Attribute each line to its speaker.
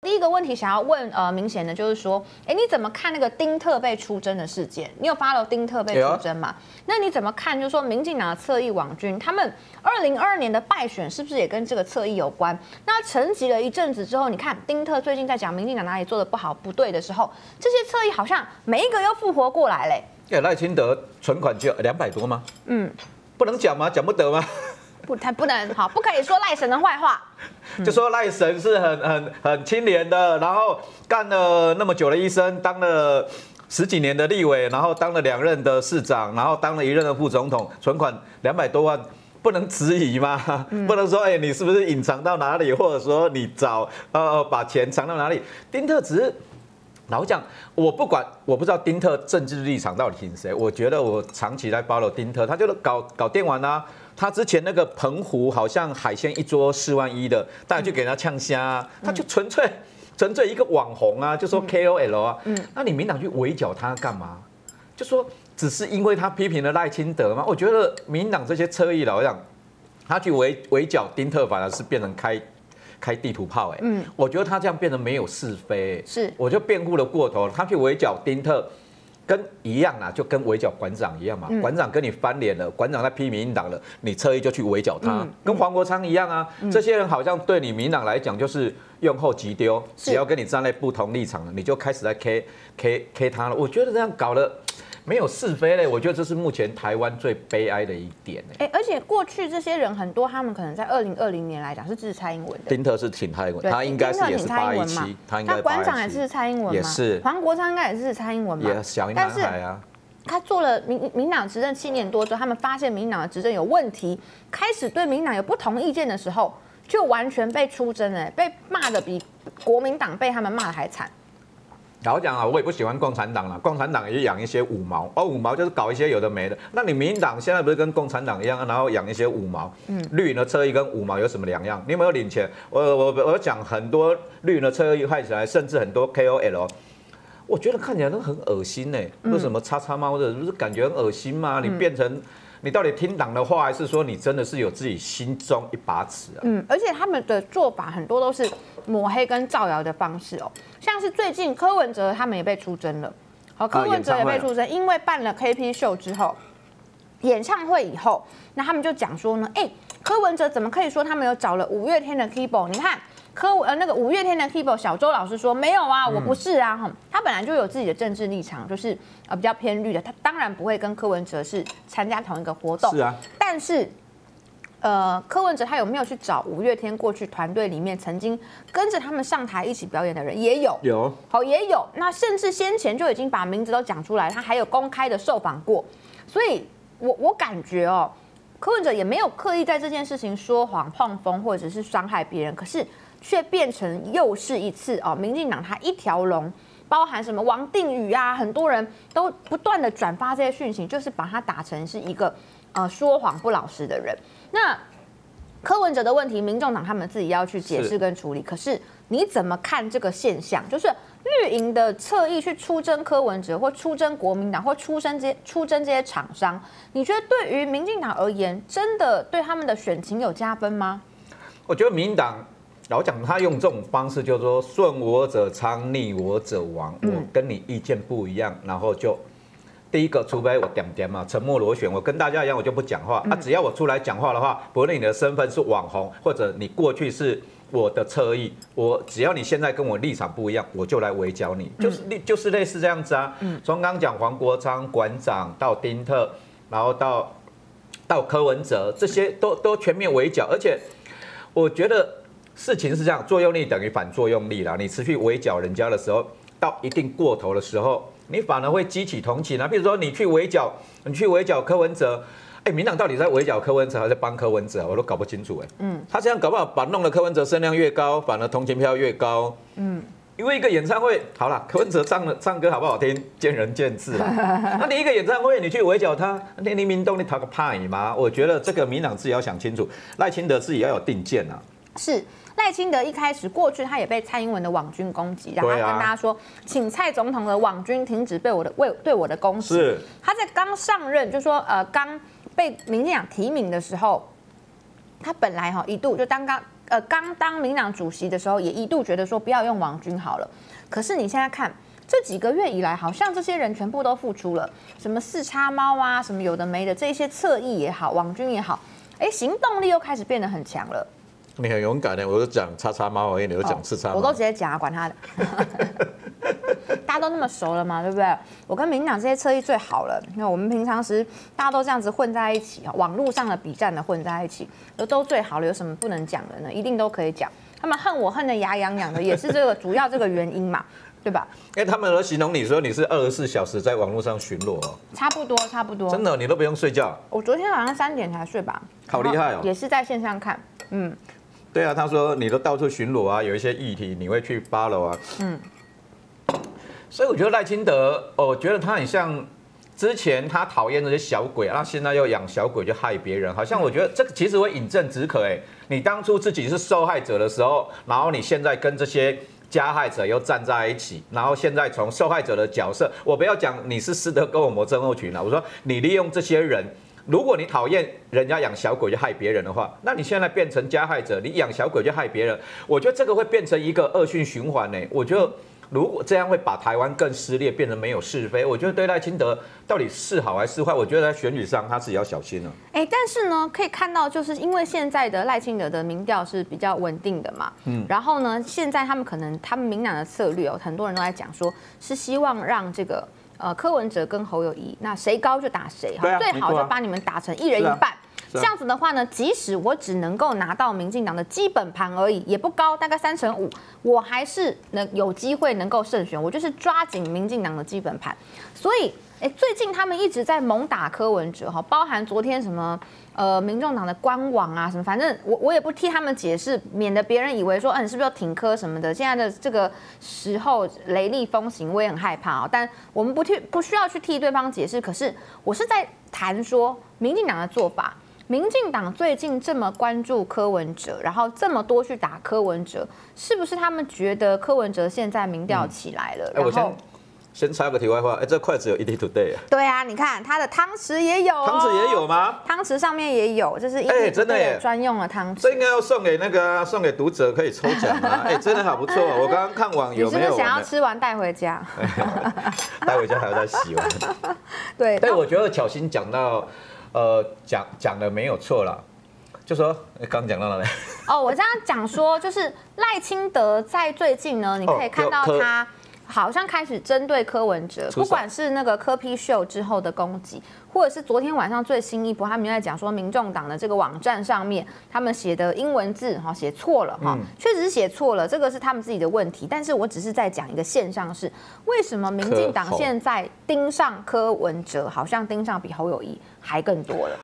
Speaker 1: 第一个问题想要问明贤的就是说，你怎么看那个丁特被出征的事件？你有 follow 丁特被出征吗？那你怎么看？就是说民进党的侧翼网军，他们2022年的败选是不是也跟这个侧翼有关？那沉寂了一阵子之后，你看丁特最近在讲民进党哪里做的不好不对的时候，这些侧翼好像每一个又复活过来嘞。
Speaker 2: 赖清德存款就200多吗？不能讲吗？讲不得吗？
Speaker 1: 他不能好，不可以说赖神的坏话。
Speaker 2: 就说赖神是很清廉的，然后干了那么久的医生，当了10几年的立委，然后当了2任的市长，然后当了1任的副总统，存款200多万，不能质疑吗？不能说你是不是隐藏到哪里，或者说你把钱藏到哪里？丁特只是。老讲，我不知道丁特政治立场到底挺谁。我觉得我长期来 follow丁特，他就是搞电玩啊。他之前那个澎湖好像海鲜一桌4万1的，大家去给他呛虾啊，他就纯粹一个网红啊，就说 KOL 啊。那你民党去围剿他干嘛？就说只是因为他批评了赖清德吗？我觉得民党这些侧翼老讲，他去围剿丁特，反而是变成开地图炮我觉得他这样变得没有是非，
Speaker 1: 是，
Speaker 2: 我就辩护了过头。他去围剿丁特，跟一样啦，就跟围剿馆长一样嘛。馆长跟你翻脸了，馆长在批民进党了，你侧翼就去围剿他，跟黄国昌一样啊。这些人好像对你民进党来讲就是用后即丢，只要跟你站在不同立场了，你就开始在 K 他了。我觉得这样搞了。没有是非嘞，我觉得这是目前台湾最悲哀的一点
Speaker 1: 而且过去这些人很多，他们可能在2020年来讲是支持蔡英文的。
Speaker 2: 丁特是挺蔡英文，他应该是也是817，他应该
Speaker 1: 馆长也支持蔡英文吗？
Speaker 2: 也是。
Speaker 1: 黄国昌应该也支持蔡英文嘛？
Speaker 2: 也小英男孩啊。
Speaker 1: 他做了民党执政7年多之后，他们发现民党的执政有问题，开始对民党有不同意见的时候，就完全被出征被骂的比国民党被他们骂的还惨。
Speaker 2: 老讲啊，我也不喜欢共产党啦，共产党也养一些五毛，五毛就是搞一些有的没的。那你民进党现在不是跟共产党一样，然后养一些五毛？绿的侧翼跟五毛有什么两样？你有没有领钱？我讲很多绿的侧翼害起来，甚至很多 KOL， 我觉得看起来都很恶心为什么叉叉猫的，不是感觉很恶心吗？你变成。你到底听党的话，还是说你真的是有自己心中一把尺啊？
Speaker 1: 而且他们的做法很多都是抹黑跟造谣的方式像是最近柯文哲他们也被出征了，柯文哲也被出征，因为办了 KP 秀之后，演唱会以后，那他们就讲说呢，柯文哲怎么可以说他们有找了5月天的 keyboard？ 你看。那个5月天的 keyboard 小周老师说没有啊，我不是啊，他本来就有自己的政治立场，就是比较偏绿的，他当然不会跟柯文哲是参加同一个活动。
Speaker 2: 是啊，
Speaker 1: 但是柯文哲他有没有去找5月天过去团队里面曾经跟着他们上台一起表演的人？也有，也有。那甚至先前就已经把名字都讲出来，他还有公开的受访过，所以我感觉柯文哲也没有刻意在这件事情说谎、放风或者是伤害别人，可是。却变成又是一次民进党他一条龙，包含什么王定宇啊，很多人都不断的转发这些讯息，就是把他打成是一个说谎不老实的人。那柯文哲的问题，民众党他们自己要去解释跟处理。可是你怎么看这个现象？就是绿营的侧翼去出征柯文哲，或出征国民党，或出征这些厂商，你觉得对于民进党而言，真的对他们的选情有加分吗？
Speaker 2: 我觉得民进党。老讲他用这种方式，就是说顺我者昌，逆我者亡。我跟你意见不一样，然后就第一个，除非我点嘛，沉默螺旋，我跟大家一样，我就不讲话。只要我出来讲话的话，不论你的身份是网红，或者你过去是我的侧翼，只要你现在跟我立场不一样，我就来围剿你，就是类似这样子啊。从刚讲黄国昌馆长到丁特，然后到柯文哲，这些都全面围剿，而且我觉得。事情是这样，作用力等于反作用力啦。你持续围剿人家的时候，到一定过头的时候，你反而会激起同情啊。比如说你去围剿柯文哲，民党到底在围剿柯文哲，还是帮柯文哲？我都搞不清楚他这样搞不好弄得柯文哲声量越高，反而同情票越高。因为一个演唱会，好了，柯文哲唱歌好不好听，见仁见智啦。那你一个演唱会，你去围剿他，你民众你讨个派吗？我觉得这个民党自己要想清楚，赖清德自己要有定见啊。
Speaker 1: 是。赖清德一开始过去，他也被蔡英文的网军攻击，然后他跟大家说，请蔡总统的网军停止对我的攻击。是他在刚上任，就说刚被民进党提名的时候，他本来一度就刚当民进党主席的时候，也一度觉得说不要用网军好了。可是你现在看这几个月以来，好像这些人全部都付出了，什么四叉猫啊，什么有的没的，这些侧翼也好，网军也好，行动力又开始变得很强了。
Speaker 2: 你很勇敢的，我就讲叉叉猫而已，你就讲四叉猫，
Speaker 1: 我都直接讲啊，管他的。大家都那么熟了嘛，对不对？我跟民进党这些侧翼最好了，因为我们平常时大家都这样子混在一起，网络上的比战的混在一起，都最好了，有什么不能讲的呢？一定都可以讲。他们恨我恨得牙痒痒的，也是这个主要这个原因嘛，对吧？
Speaker 2: 他们都形容你说你是24小时在网络上巡逻哦，
Speaker 1: 差不多差不多。
Speaker 2: 真的，你都不用睡觉？
Speaker 1: 我昨天晚上3点才睡吧。
Speaker 2: 好厉害哦！
Speaker 1: 也是在线上看，
Speaker 2: 对啊，他说你都到处巡逻啊，有一些议题你会去 follow 啊，所以我觉得赖清德，我觉得他很像之前他讨厌那些小鬼，那现在又养小鬼就害别人，好像我觉得这个其实会饮鸩止渴。你当初自己是受害者的时候，然后你现在跟这些加害者又站在一起，然后现在从受害者的角色，我不要讲你是斯德哥尔摩症候群了，我说你利用这些人。如果你讨厌人家养小鬼就害别人的话，那你现在变成加害者，你养小鬼就害别人，我觉得这个会变成一个恶性循环呢。我觉得如果这样会把台湾更撕裂，变成没有是非。我觉得对赖清德到底是好还是坏，我觉得在选举上他自己要小心了。
Speaker 1: 但是呢，可以看到，就是因为现在的赖清德的民调是比较稳定的嘛，然后呢，现在他们民进党的策略很多人都在讲说，是希望让这个。柯文哲跟侯友宜，那谁高就打谁，最好就把你们打成1人1半。这样子的话呢，即使我只能够拿到民进党的基本盘而已，也不高，大概3成5，我还是有机会能够胜选。我就是抓紧民进党的基本盘。所以，最近他们一直在猛打柯文哲，包含昨天什么民众党的官网啊什么，反正我也不替他们解释，免得别人以为说，你是不是要挺柯什么的。现在的这个时候雷厉风行，我也很害怕但我们不需要去替对方解释。可是我是在谈说民进党的做法。民进党最近这么关注柯文哲，然后这么多去打柯文哲，是不是他们觉得柯文哲现在民调起来了？然后
Speaker 2: 先插个题外话，这筷子有 ETtoday 啊？
Speaker 1: 对啊，你看它的汤匙也有，
Speaker 2: 汤匙也有吗？
Speaker 1: 汤匙上面也有，这是ETtoday专用的汤匙。
Speaker 2: 这应该要送给送给读者可以抽奖啊！真的好不错。我刚刚看网有没有？
Speaker 1: 你是不是想要吃完带回家？
Speaker 2: 带回家还要再洗完。
Speaker 1: 对，
Speaker 2: 但我觉得巧心讲到。讲的没有错啦，就说刚讲到哪里？
Speaker 1: 我这样讲说，就是赖清德在最近呢，你可以看到他好像开始针对柯文哲，不管是那个柯 P 秀之后的攻击，或者是昨天晚上最新一波，他们在讲说，民众党的这个网站上面，他们写的英文字写错了确实是写错了，这个是他们自己的问题。但是我只是在讲一个现象是，为什么民进党现在盯上柯文哲，好像盯上比侯友宜还更多了。